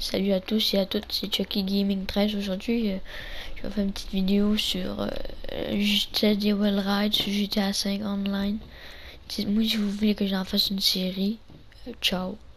Salut à tous et à toutes, c'est Chucky Gaming 13. Aujourd'hui, je vais faire une petite vidéo sur Teddy Well Ride sur GTA 5 Online. Dites-moi si vous voulez que j'en fasse une série. Ciao.